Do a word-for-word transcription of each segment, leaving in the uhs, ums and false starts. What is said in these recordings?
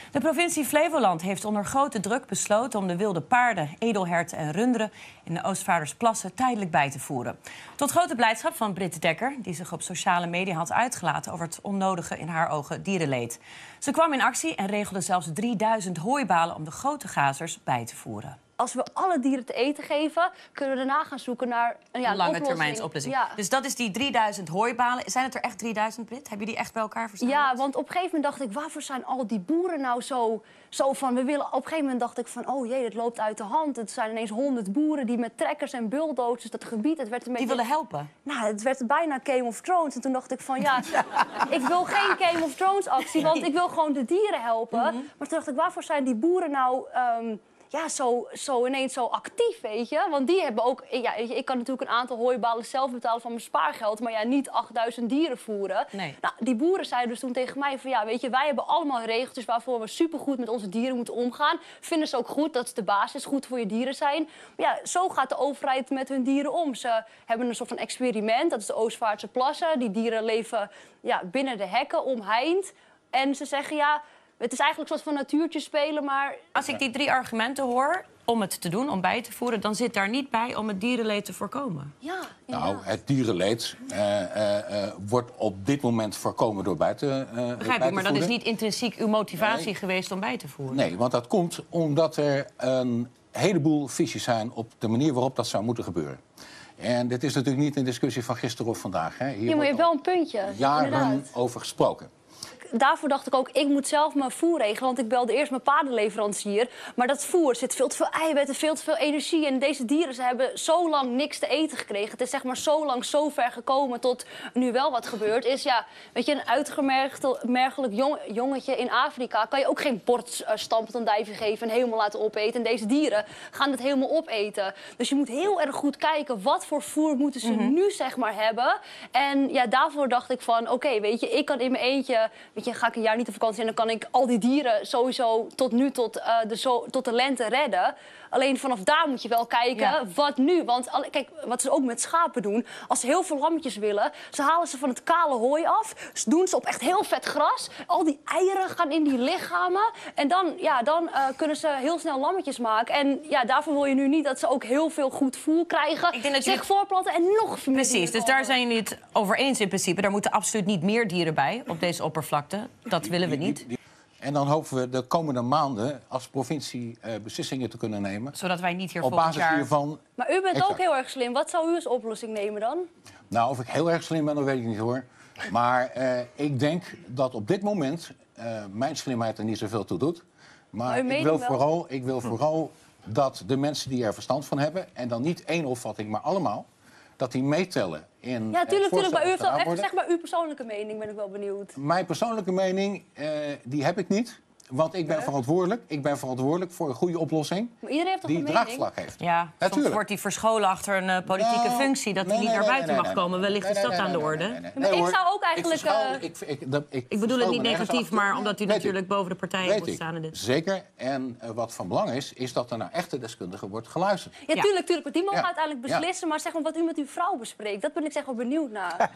De provincie Flevoland heeft onder grote druk besloten om de wilde paarden, edelherten en runderen in de Oostvaardersplassen tijdelijk bij te voeren. Tot grote blijdschap van Britt Dekker, die zich op sociale media had uitgelaten over het onnodige, in haar ogen, dierenleed. Ze kwam in actie en regelde zelfs drieduizend hooibalen om de grote grazers bij te voeren. Als we alle dieren te eten geven, kunnen we daarna gaan zoeken naar een, ja, een lange oplossing. termijns oplossing. Ja. Dus dat is die drieduizend hooibalen. Zijn het er echt drieduizend, Britt? Heb je die echt bij elkaar verzameld? Ja, want op een gegeven moment dacht ik, waarvoor zijn al die boeren nou zo, zo van... We willen, op een gegeven moment dacht ik van, oh jee, het loopt uit de hand. Het zijn ineens honderd boeren die met trekkers en bulldozers dat gebied... Het werd een beetje, die willen helpen? Nou, het werd bijna Game of Thrones. En toen dacht ik van, ja, ik wil geen Game of Thrones actie, want ik wil gewoon de dieren helpen. Mm-hmm. Maar toen dacht ik, waarvoor zijn die boeren nou... Um, Ja, zo, zo ineens zo actief, weet je. Want die hebben ook... Ja, weet je, ik kan natuurlijk een aantal hooibalen zelf betalen van mijn spaargeld... maar ja, niet achtduizend dieren voeren. Nee. Nou, die boeren zeiden dus toen tegen mij van... ja, weet je, wij hebben allemaal regeltjes waarvoor we supergoed met onze dieren moeten omgaan. Vinden ze ook goed, dat is de basis, goed voor je dieren zijn. Maar ja, zo gaat de overheid met hun dieren om. Ze hebben een soort van experiment, dat is de Oostvaartse plassen. Die dieren leven ja, binnen de hekken, omheind. En ze zeggen, ja... Het is eigenlijk een soort van natuurtje spelen, maar... Als ik die drie argumenten hoor om het te doen, om bij te voeren... dan zit daar niet bij om het dierenleed te voorkomen. Ja, nou, het dierenleed uh, uh, uh, wordt op dit moment voorkomen door buiten uh, Begrijp ik, maar dat is niet intrinsiek uw motivatie nee. geweest om bij te voeren? Nee, want dat komt omdat er een heleboel visies zijn op de manier waarop dat zou moeten gebeuren. En dit is natuurlijk niet een discussie van gisteren of vandaag. Hè. Hier ja, maar je hebt wel een puntje. Jaren inderdaad. over gesproken. Daarvoor dacht ik ook, ik moet zelf mijn voer regelen. Want ik belde eerst mijn paardenleverancier. Maar dat voer zit veel te veel eiwitten, veel te veel energie. En deze dieren, ze hebben zo lang niks te eten gekregen. Het is zeg maar zo lang zo ver gekomen tot nu wel wat gebeurt. Is ja, weet je, een uitgemergelijk jong, jongetje in Afrika... kan je ook geen bord uh, stampotandijven geven en helemaal laten opeten. En deze dieren gaan het helemaal opeten. Dus je moet heel erg goed kijken, wat voor voer moeten ze mm-hmm. nu zeg maar hebben. En ja, daarvoor dacht ik van, oké, okay, weet je, ik kan in mijn eentje... Weet je, ga ik een jaar niet op vakantie en dan kan ik al die dieren sowieso tot nu, tot, uh, de, zo, tot de lente redden. Alleen vanaf daar moet je wel kijken, ja. wat nu? Want kijk, wat ze ook met schapen doen, als ze heel veel lammetjes willen, ze halen ze van het kale hooi af, ze doen ze op echt heel vet gras. Al die eieren gaan in die lichamen en dan, ja, dan uh, kunnen ze heel snel lammetjes maken. En ja, daarvoor wil je nu niet dat ze ook heel veel goed voer krijgen, Ik denk dat zich je... voorplanten en nog meer. Precies, dus daar zijn jullie het over eens in principe. Daar moeten absoluut niet meer dieren bij op deze oppervlakte. Dat willen we niet. En dan hopen we de komende maanden als provincie uh, beslissingen te kunnen nemen. Zodat wij niet hier op volgend basis jaar... hiervan... Maar u bent exact. ook heel erg slim. Wat zou u als oplossing nemen dan? Nou, of ik heel erg slim ben, dat weet ik niet hoor. Maar uh, ik denk dat op dit moment uh, mijn slimheid er niet zoveel toe doet. Maar, maar ik, wil vooral, ik wil vooral dat de mensen die er verstand van hebben... en dan niet één opvatting, maar allemaal... dat die meetellen in... Ja, tuurlijk, tuurlijk. Maar u heeft al, even zeg maar uw persoonlijke mening, ben ik wel benieuwd. Mijn persoonlijke mening, uh, die heb ik niet. Want ik ben ja. verantwoordelijk. Ik ben verantwoordelijk voor een goede oplossing. Maar iedereen heeft toch die een mening? draagvlak heeft. Ja, Natuurlijk. soms wordt hij verscholen achter een uh, politieke nou, functie... dat hij nee, niet nee, naar buiten nee, nee, mag nee, komen. Wellicht nee, nee, is dat nee, aan de nee, orde. Nee, nee, nee, maar nee, ik zou ook eigenlijk... Ik, verschuil, uh... ik, ik, dat, ik, ik bedoel het niet negatief, maar omdat u Weet natuurlijk ik. boven de partijen Weet moet ik. staan. In dit. Zeker. En uh, wat van belang is, is dat er naar echte deskundigen wordt geluisterd. Ja, ja. tuurlijk, tuurlijk. Want die mogen ja. uiteindelijk beslissen. Ja. Maar zeg maar wat u met uw vrouw bespreekt, dat ben ik zeg wel benieuwd naar.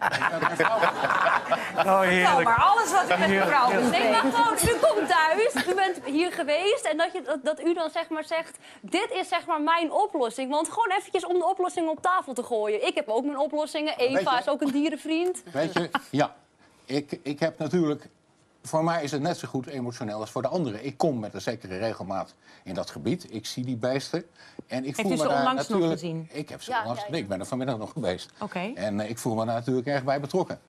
Oh, heerlijk. Maar alles wat u met uw vrouw bespreekt. Nee, maar gewoon, u komt thuis, u bent hier geweest... en dat, je, dat, dat u dan zeg maar zegt, dit is zeg maar mijn oplossing. Want gewoon eventjes om de oplossingen op tafel te gooien. Ik heb ook mijn oplossingen. Eva is ook een dierenvriend. Weet je, ja. Ik, ik heb natuurlijk... Voor mij is het net zo goed emotioneel als voor de anderen. Ik kom met een zekere regelmaat in dat gebied. Ik zie die beesten. En ik Heeft voel u ze me daar onlangs natuurlijk... nog gezien? Ik heb ze Ja, onlangs... ja, ja. Nee, ik ben er vanmiddag nog geweest. Okay. En uh, ik voel me daar natuurlijk erg bij betrokken.